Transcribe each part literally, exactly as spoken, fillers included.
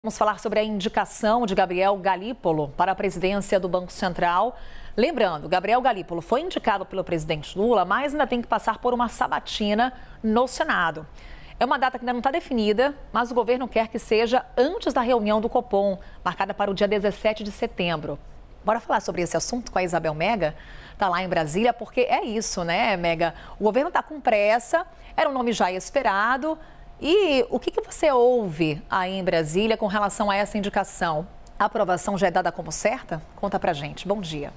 Vamos falar sobre a indicação de Gabriel Galípolo para a presidência do Banco Central. Lembrando, Gabriel Galípolo foi indicado pelo presidente Lula, mas ainda tem que passar por uma sabatina no Senado. É uma data que ainda não está definida, mas o governo quer que seja antes da reunião do Copom, marcada para o dia dezessete de setembro. Bora falar sobre esse assunto com a Isabel Mega? Está lá em Brasília, porque é isso, né, Mega? O governo está com pressa, era um nome já esperado. E o que, que você ouve aí em Brasília com relação a essa indicação? A aprovação já é dada como certa? Conta pra gente. Bom dia.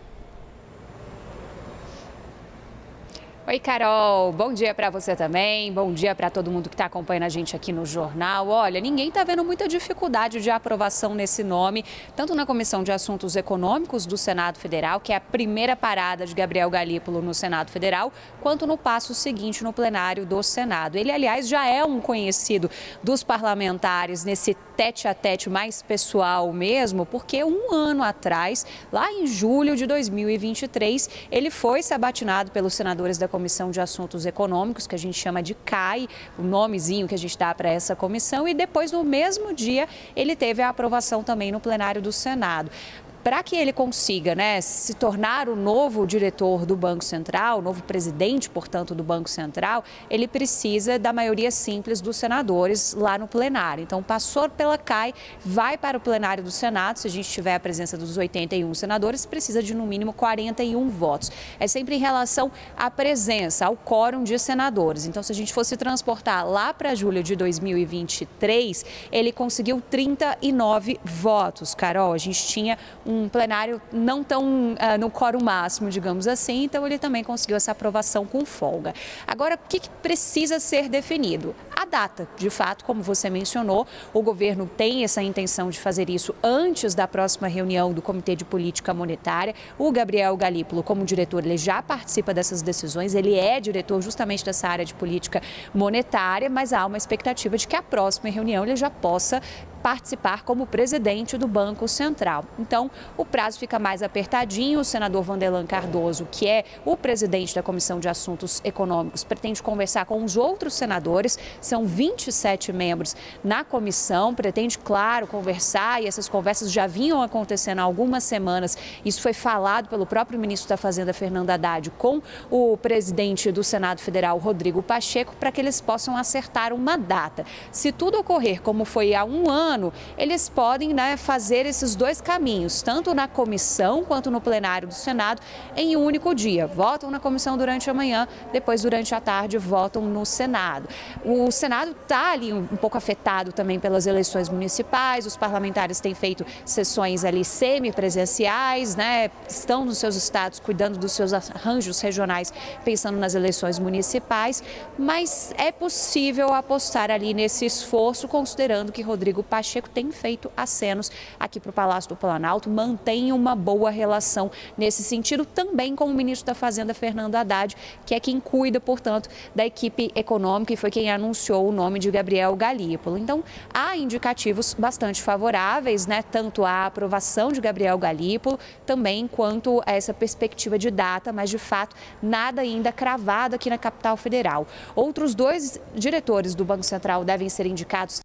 Oi, Carol. Bom dia para você também. Bom dia para todo mundo que está acompanhando a gente aqui no jornal. Olha, ninguém está vendo muita dificuldade de aprovação nesse nome, tanto na Comissão de Assuntos Econômicos do Senado Federal, que é a primeira parada de Gabriel Galípolo no Senado Federal, quanto no passo seguinte no plenário do Senado. Ele, aliás, já é um conhecido dos parlamentares nesse tete-a-tete mais pessoal mesmo, porque um ano atrás, lá em julho de dois mil e vinte e três, ele foi sabatinado pelos senadores da Comissão de Assuntos Econômicos, que a gente chama de C A I, o nomezinho que a gente dá para essa comissão, e depois, no mesmo dia, ele teve a aprovação também no plenário do Senado. Para que ele consiga, né, se tornar o novo diretor do Banco Central, o novo presidente, portanto, do Banco Central, ele precisa da maioria simples dos senadores lá no plenário. Então, passou pela C A I, vai para o plenário do Senado. Se a gente tiver a presença dos oitenta e um senadores, precisa de, no mínimo, quarenta e um votos. É sempre em relação à presença, ao quórum de senadores. Então, se a gente fosse transportar lá para julho de dois mil e vinte e três, ele conseguiu trinta e nove votos. Carol, a gente tinha um plenário não tão uh, no quórum máximo, digamos assim, então ele também conseguiu essa aprovação com folga. Agora, o que, que precisa ser definido? A data, de fato, como você mencionou, o governo tem essa intenção de fazer isso antes da próxima reunião do Comitê de Política Monetária. O Gabriel Galípolo, como diretor, ele já participa dessas decisões, ele é diretor justamente dessa área de política monetária, mas há uma expectativa de que a próxima reunião ele já possa participar como presidente do Banco Central. Então, o prazo fica mais apertadinho. O senador Vanderlan Cardoso, que é o presidente da Comissão de Assuntos Econômicos, pretende conversar com os outros senadores. São vinte e sete membros na comissão, pretende, claro, conversar, e essas conversas já vinham acontecendo há algumas semanas. Isso foi falado pelo próprio ministro da Fazenda, Fernando Haddad, com o presidente do Senado Federal, Rodrigo Pacheco, para que eles possam acertar uma data. Se tudo ocorrer como foi há um ano, eles podem, né, fazer esses dois caminhos, tanto na comissão quanto no plenário do Senado, em um único dia. Votam na comissão durante a manhã, depois, durante a tarde, votam no Senado. O Senado está ali um, um pouco afetado também pelas eleições municipais, os parlamentares têm feito sessões ali semipresenciais, né, estão nos seus estados cuidando dos seus arranjos regionais, pensando nas eleições municipais, mas é possível apostar ali nesse esforço, considerando que Rodrigo Pacheco Pacheco tem feito acenos aqui para o Palácio do Planalto, mantém uma boa relação nesse sentido, também com o ministro da Fazenda, Fernando Haddad, que é quem cuida, portanto, da equipe econômica e foi quem anunciou o nome de Gabriel Galípolo. Então, há indicativos bastante favoráveis, né, tanto à aprovação de Gabriel Galípolo, também quanto a essa perspectiva de data, mas, de fato, nada ainda cravado aqui na capital federal. Outros dois diretores do Banco Central devem ser indicados.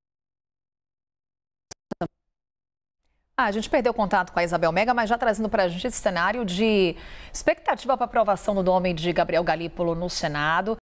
Ah, a gente perdeu contato com a Isabel Mega, mas já trazendo para a gente esse cenário de expectativa para aprovação do nome de Gabriel Galípolo no Senado.